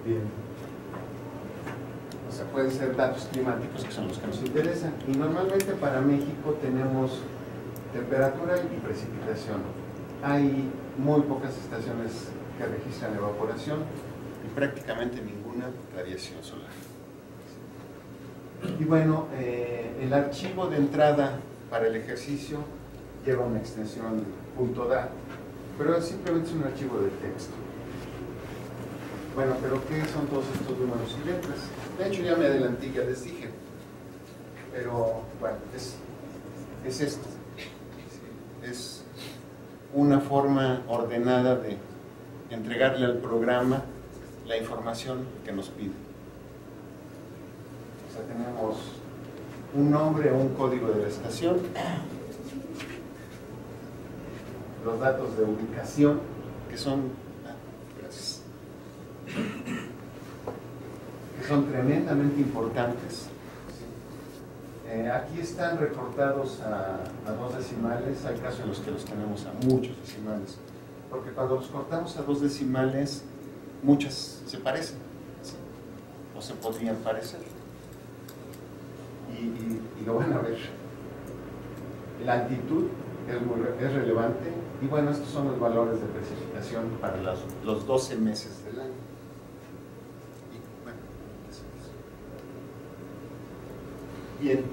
Bien. O sea, pueden ser datos climáticos que son los que nos interesan. Y normalmente para México tenemos temperatura y precipitación. Hay muy pocas estaciones que registran evaporación y prácticamente ninguna radiación solar. Y bueno, el archivo de entrada para el ejercicio lleva una extensión .dat, pero simplemente es un archivo de texto. Bueno, pero ¿qué son todos estos números y letras? De hecho ya me adelanté, ya les dije, pero bueno, es esto. Es una forma ordenada de entregarle al programa la información que nos pide. O sea, tenemos un nombre o un código de la estación, los datos de ubicación, que son, gracias, que son tremendamente importantes. Aquí están recortados a 2 decimales, hay casos en los que los tenemos a muchos decimales, porque cuando los cortamos a 2 decimales, muchas se parecen, ¿sí? O se podrían parecer. Y lo van a ver. La altitud es relevante, y bueno, estos son los valores de precipitación para los 12 meses del año. Y bueno, bien,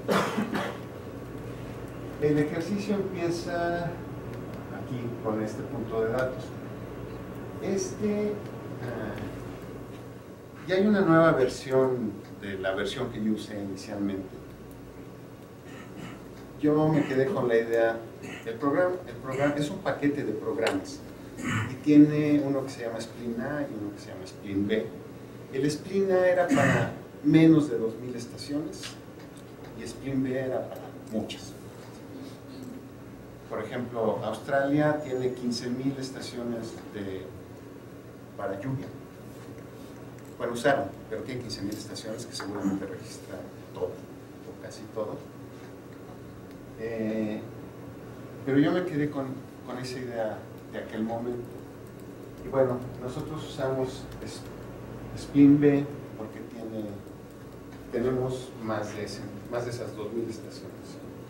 el ejercicio empieza aquí con este punto de datos. Ya hay una nueva versión de la versión que yo usé inicialmente. Yo me quedé con la idea, el programa es un paquete de programas y tiene uno que se llama Splin A y uno que se llama Splin B. El Splin A era para menos de 2000 estaciones y Splin B era para muchas. Por ejemplo, Australia tiene 15.000 estaciones para lluvia. Bueno, usaron, pero tiene 15.000 estaciones que seguramente registran todo, o casi todo. Pero yo me quedé con esa idea de aquel momento. Y bueno, nosotros usamos Splin B porque tenemos más de esas 2000 estaciones.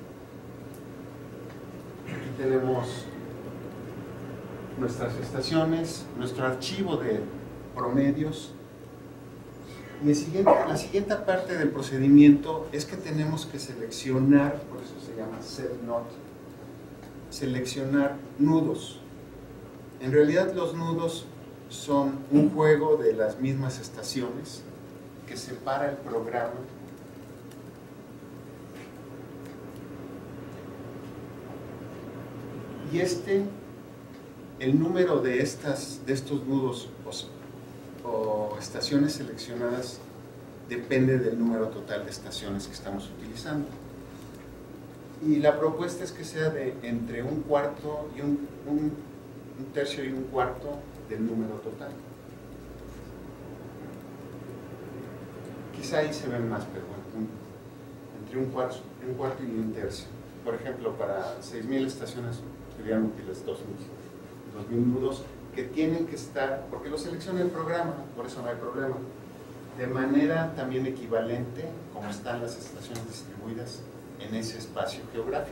Aquí tenemos nuestras estaciones, nuestro archivo de promedios. Y la siguiente parte del procedimiento es que tenemos que seleccionar, por eso se llama set node, seleccionar nudos. En realidad los nudos son un juego de las mismas estaciones que separa el programa y el número de estos nudos o estaciones seleccionadas depende del número total de estaciones que estamos utilizando. Y la propuesta es que sea de entre un cuarto y un tercio y un cuarto del número total. Quizá ahí se ven más, pero bueno, entre un cuarto y un tercio. Por ejemplo, para 6.000 estaciones serían útiles 2.000 nudos que tienen que estar, porque lo selecciona el programa, por eso no hay problema, de manera también equivalente como están las estaciones distribuidas en ese espacio geográfico.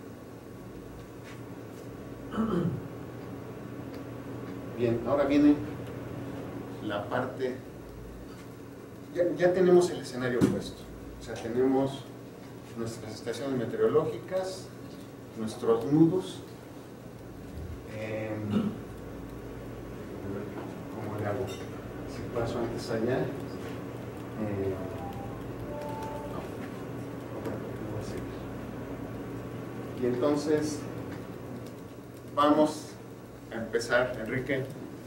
Bien, ahora viene la parte, ya tenemos el escenario puesto, o sea, tenemos nuestras estaciones meteorológicas, nuestros nudos, ¿cómo le hago? Si paso antes allá, y entonces vamos a empezar, Enrique.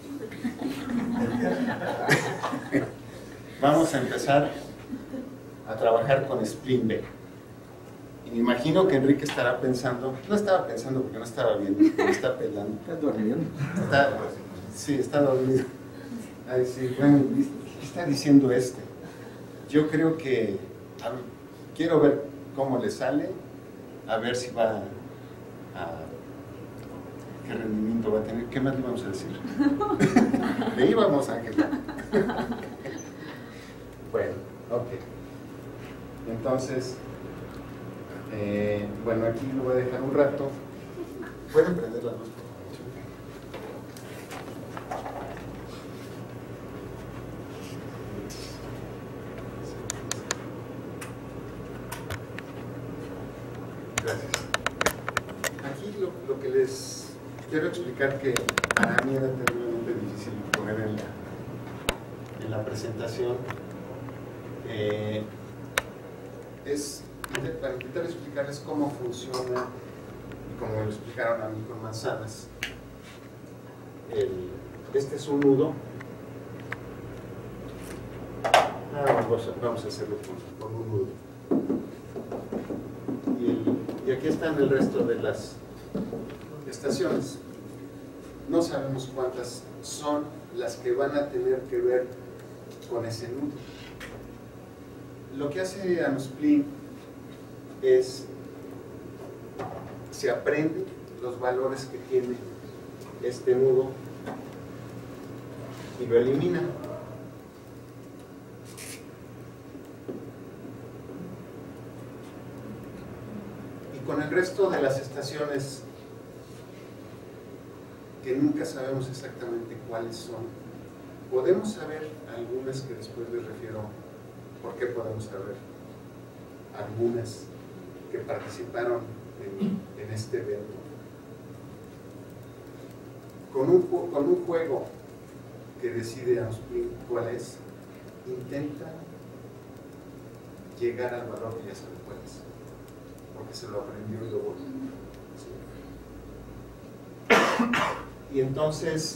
Vamos a empezar a trabajar con Splin B. Y me imagino que Enrique estará pensando, no estaba pensando porque no estaba viendo, me está pelando. ¿Estás durmiendo? Sí, está dormido. Ay, sí, bueno, ¿qué está diciendo este? Yo creo que, quiero ver cómo le sale, a ver si va a, qué rendimiento va a tener. ¿Qué más le vamos a decir? Le íbamos, Ángel. entonces, bueno, aquí lo voy a dejar un rato. ¿Pueden prender la luz, por favor? Gracias. Aquí lo que les quiero explicar, que para mí era terriblemente difícil poner en la presentación, es para intentar explicarles cómo funciona, y como me lo explicaron a mí con manzanas. Este es un nudo. Vamos a hacerlo con un nudo. Y aquí están el resto de las estaciones. No sabemos cuántas son las que van a tener que ver con ese nudo. Lo que hace Anosplin es, se aprende los valores que tiene este nudo y lo elimina. Y con el resto de las estaciones, que nunca sabemos exactamente cuáles son, podemos saber algunas que después les refiero por qué podemos saber algunas que participaron en este evento. Con un juego que decide Anosplin cuál es, intenta llegar al valor que ya sabe cuál es, porque se lo aprendió y lo volvió. ¿Sí? Y entonces,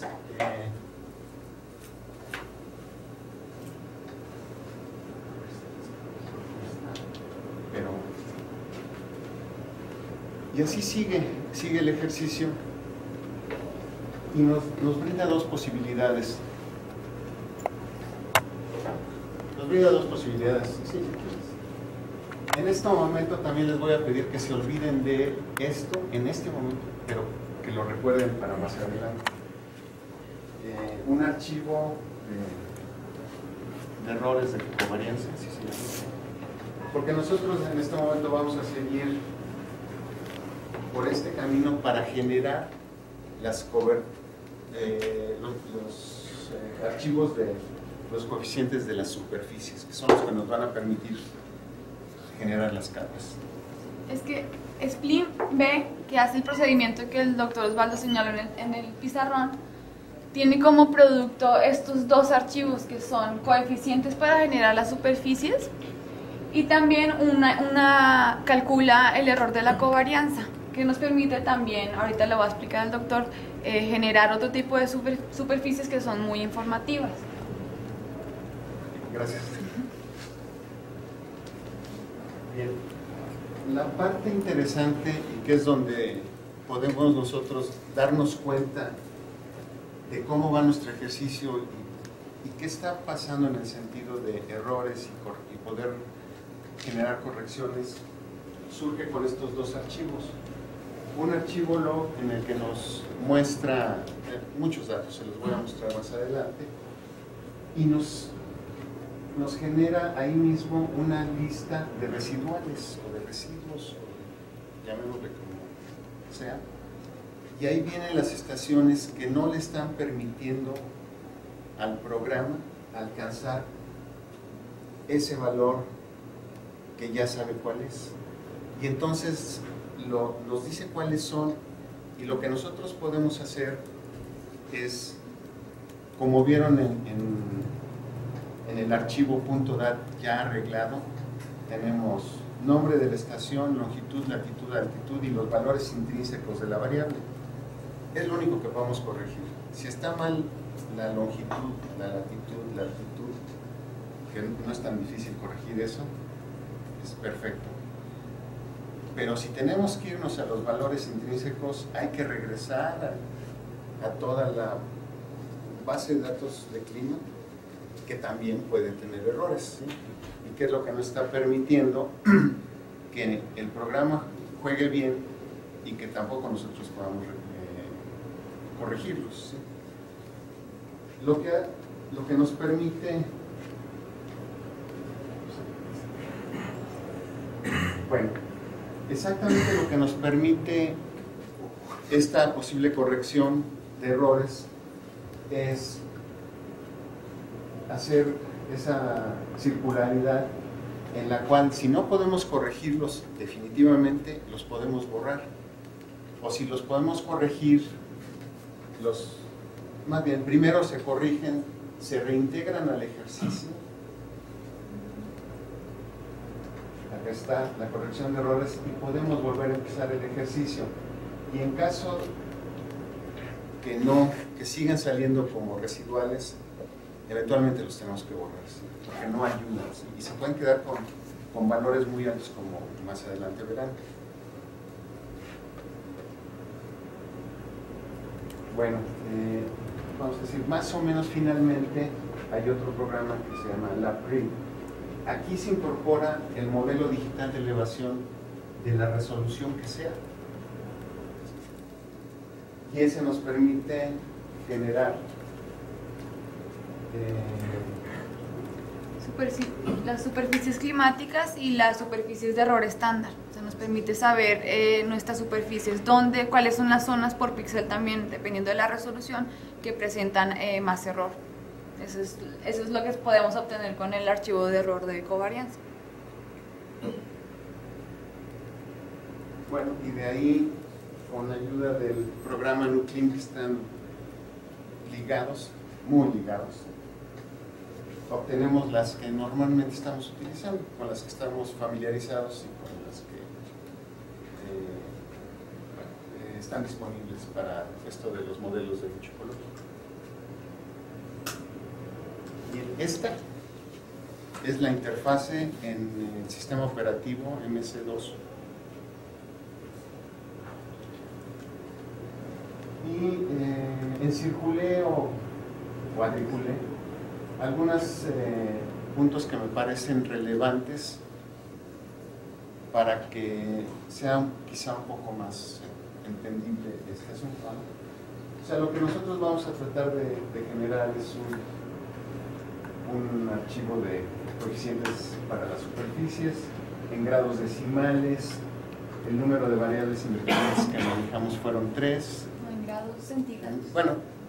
y así sigue el ejercicio, y nos brinda dos posibilidades. Sí. En este momento también les voy a pedir que se olviden de esto en este momento, pero que lo recuerden para más adelante. Un archivo de errores de covariancia, así se llama. Porque nosotros en este momento vamos a seguir por este camino para generar los archivos de los coeficientes de las superficies, que son los que nos van a permitir generar las capas. Es que Splin ve que hace el procedimiento que el doctor Osvaldo señaló en el pizarrón, tiene como producto estos dos archivos que son coeficientes para generar las superficies, y también calcula el error de la covarianza, que nos permite también, ahorita le voy a explicar al doctor, generar otro tipo de superficies que son muy informativas. Gracias. Bien, la parte interesante, y que es donde podemos nosotros darnos cuenta de cómo va nuestro ejercicio y qué está pasando en el sentido de errores y poder generar correcciones, surge con estos dos archivos. Un archivo log en el que nos muestra muchos datos, se los voy a mostrar más adelante, y nos genera ahí mismo una lista de residuales o de residuos, llamémosle como sea, y ahí vienen las estaciones que no le están permitiendo al programa alcanzar ese valor que ya sabe cuál es, y entonces nos dice cuáles son, y lo que nosotros podemos hacer es, como vieron en el archivo .dat ya arreglado, tenemos nombre de la estación, longitud, latitud, altitud y los valores intrínsecos de la variable. Es lo único que podemos corregir. Si está mal la longitud, la latitud, la altitud, que no es tan difícil corregir eso, es perfecto. Pero si tenemos que irnos a los valores intrínsecos, hay que regresar a toda la base de datos de clima, que también puede tener errores, ¿sí? Y que es lo que nos está permitiendo que el programa juegue bien y que tampoco nosotros podamos corregirlos, ¿sí? Lo que nos permite Bueno, exactamente lo que nos permite esta posible corrección de errores es hacer esa circularidad en la cual, si no podemos corregirlos definitivamente, los podemos borrar. O si los podemos corregir, más bien, primero se corrigen, se reintegran al ejercicio. Acá está la corrección de errores y podemos volver a empezar el ejercicio. Y en caso que sigan saliendo como residuales, eventualmente los tenemos que borrar, ¿sí? Porque no ayudan, ¿sí? Y se pueden quedar con valores muy altos, como más adelante verán. Bueno, vamos a decir, más o menos finalmente hay otro programa que se llama LabRead. Aquí se incorpora el modelo digital de elevación de la resolución que sea. Y ese nos permite generar las superficies climáticas y las superficies de error estándar. O sea, nos permite saber nuestras superficies, cuáles son las zonas por píxel también, dependiendo de la resolución, que presentan más error. Eso es lo que podemos obtener con el archivo de error de covarianza. Bueno, y de ahí, con la ayuda del programa Nuclean, que están ligados, muy ligados, obtenemos las que normalmente estamos utilizando, con las que estamos familiarizados y con las que están disponibles para esto de los modelos de dicho color. Y esta es la interfase en el sistema operativo MS2. Y encirculé o cuadriculé algunos puntos que me parecen relevantes para que sea quizá un poco más entendible este asunto, ¿no? O sea, lo que nosotros vamos a tratar de generar es un archivo de coeficientes para las superficies en grados decimales. El número de variables independientes que manejamos fueron 3. No, en grados centígrados. Bueno,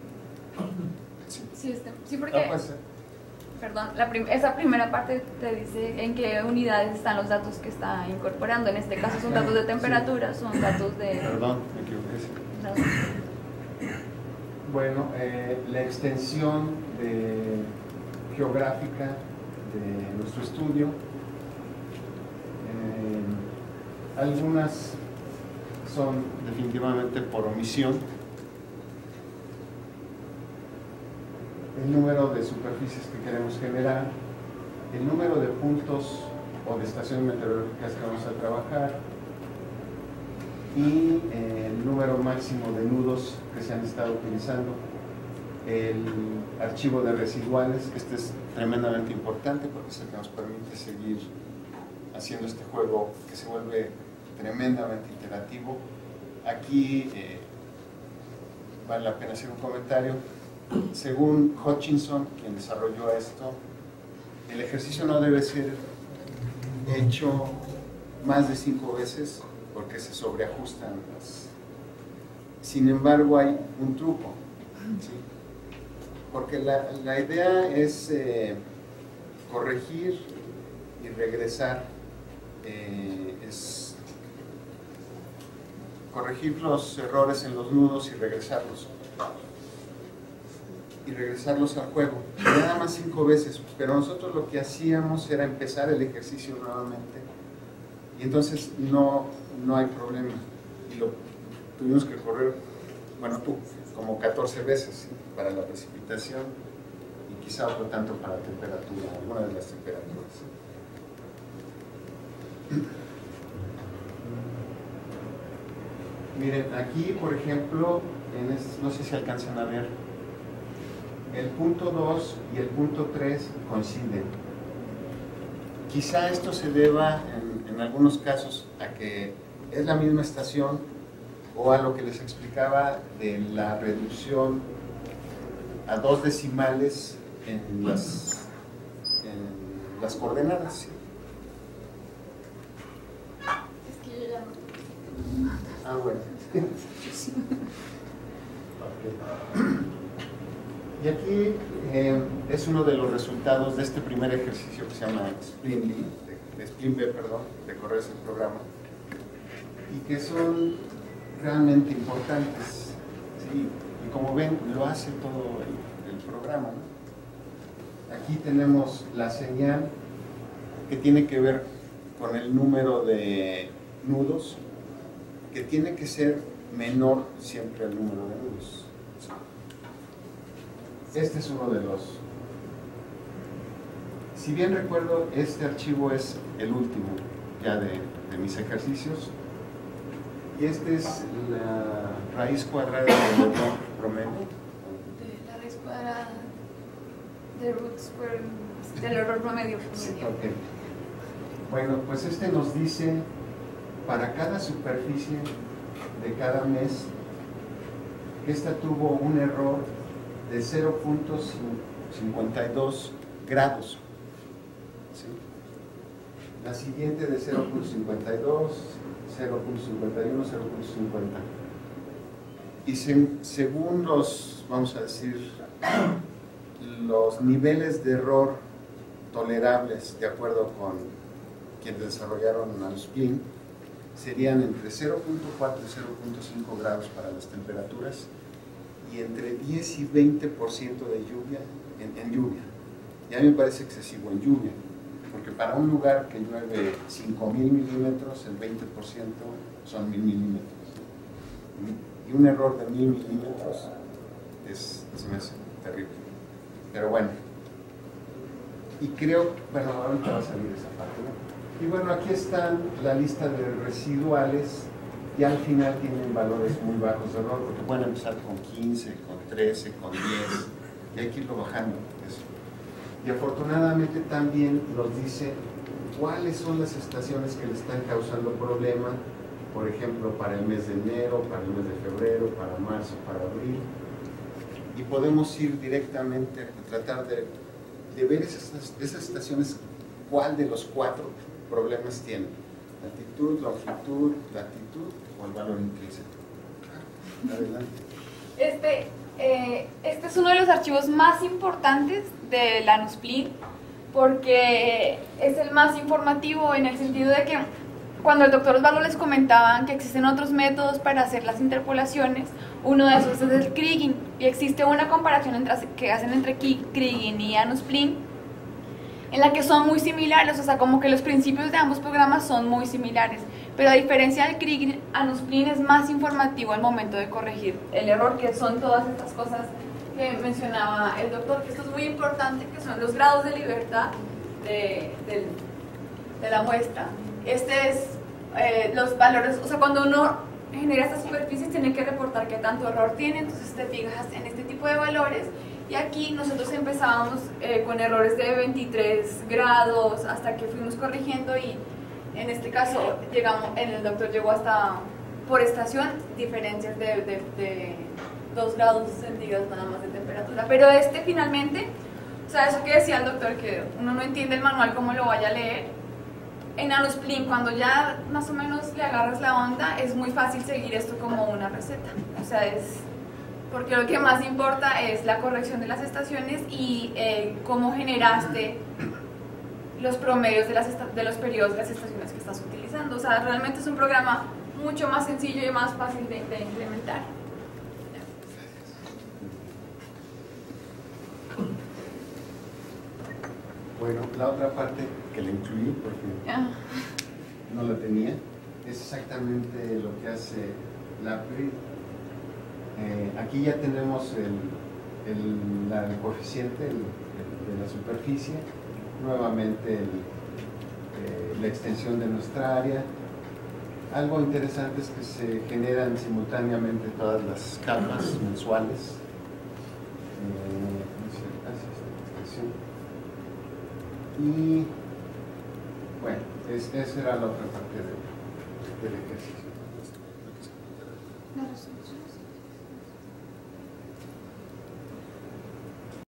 sí, porque, perdón, esa primera parte te dice en qué unidades están los datos que está incorporando. En este caso son datos de temperatura, sí. Son datos de... Perdón, me equivoqué. Bueno, la extensión geográfica de nuestro estudio. Algunas son definitivamente por omisión. El número de superficies que queremos generar, el número de puntos o de estaciones meteorológicas que vamos a trabajar y el número máximo de nudos que se han estado utilizando, el archivo de residuales. Este es tremendamente importante porque es el que nos permite seguir haciendo este juego que se vuelve tremendamente iterativo. Aquí vale la pena hacer un comentario. Según Hutchinson, quien desarrolló esto, el ejercicio no debe ser hecho más de 5 veces porque se sobreajustan las... Sin embargo, hay un truco, ¿sí? Porque la idea es corregir y regresar, es corregir los errores en los nudos y regresarlos al juego, nada más 5 veces. Pero nosotros lo que hacíamos era empezar el ejercicio nuevamente y entonces no hay problema, y lo tuvimos que correr, bueno, como 14 veces, ¿sí? Para la precipitación y quizá otro tanto para la temperatura, alguna de las temperaturas. Miren, aquí por ejemplo, no sé si alcanzan a ver, el punto 2 y el punto 3 coinciden. Quizá esto se deba en algunos casos a que es la misma estación o a lo que les explicaba de la reducción a 2 decimales en las coordenadas. Ah, bueno. Okay. Y aquí es uno de los resultados de este primer ejercicio que se llama Spleen B, de correrse el programa, y que son realmente importantes, ¿sí? Y como ven, lo hace todo el programa, ¿no? Aquí tenemos la señal que tiene que ver con el número de nudos, que tiene que ser menor siempre al número de nudos. Este es uno de los... Si bien recuerdo, este archivo es el último ya de mis ejercicios, y este es la raíz cuadrada del error promedio. De la raíz cuadrada de root square del error promedio. Sí, okay. Bueno, pues este nos dice para cada superficie de cada mes que esta tuvo un error de 0.52 grados. ¿Sí? La siguiente de 0.52, 0.51, 0.50. Y según los, vamos a decir, los niveles de error tolerables, de acuerdo con quienes desarrollaron Nanospleen, serían entre 0.4 y 0.5 grados para las temperaturas, y entre 10 y 20% de lluvia en lluvia. Y a mí me parece excesivo en lluvia, porque para un lugar que llueve 5.000 milímetros, el 20% son 1.000 milímetros. Y un error de 1.000 milímetros se me hace terrible. Pero bueno, y creo, bueno, ahorita va a salir esa parte, ¿no? Y bueno, aquí están la lista de residuales, y al final tienen valores muy bajos de error, porque pueden empezar con 15, con 13, con 10, y hay que irlo bajando. Eso. Y afortunadamente también nos dice cuáles son las estaciones que le están causando problema, por ejemplo, para el mes de enero, para el mes de febrero, para marzo, para abril, y podemos ir directamente a tratar de ver esas estaciones, cuál de los 4 problemas tienen: latitud, longitud, latitud o el valor intrínseco. Adelante. Este es uno de los archivos más importantes de Nanospleen, porque es el más informativo en el sentido de que cuando el doctor Osvaldo les comentaba que existen otros métodos para hacer las interpolaciones, uno de esos es el kriging, y existe una comparación que hacen entre kriging y Nanospleen, en la que son muy similares, o sea, como que los principios de ambos programas son muy similares, pero a diferencia del kriging, Nanospleen es más informativo al momento de corregir el error, que son todas estas cosas que mencionaba el doctor, que esto es muy importante, que son los grados de libertad de la muestra. Este es los valores, o sea, cuando uno genera estas superficies tiene que reportar qué tanto error tiene, entonces te fijas en este tipo de valores. Y aquí nosotros empezábamos con errores de 23 grados hasta que fuimos corrigiendo, y en este caso el doctor llegó hasta, por estación, diferencias de 2 grados centígrados nada más de temperatura. Pero finalmente, o sea, eso que decía el doctor, que uno no entiende el manual como lo vaya a leer, en Nanospleen, cuando ya más o menos le agarras la onda, es muy fácil seguir esto como una receta. O sea, porque lo que más importa es la corrección de las estaciones y cómo generaste los promedios de los periodos de las estaciones que estás utilizando. O sea, realmente es un programa mucho más sencillo y más fácil de implementar. Bueno, la otra parte que le incluí, porque no la tenía, es exactamente lo que hace la PRI. Aquí ya tenemos el coeficiente de la superficie, nuevamente la extensión de nuestra área. Algo interesante es que se generan simultáneamente todas las capas mensuales. Y bueno, esa era la otra parte del ejercicio. Las resoluciones.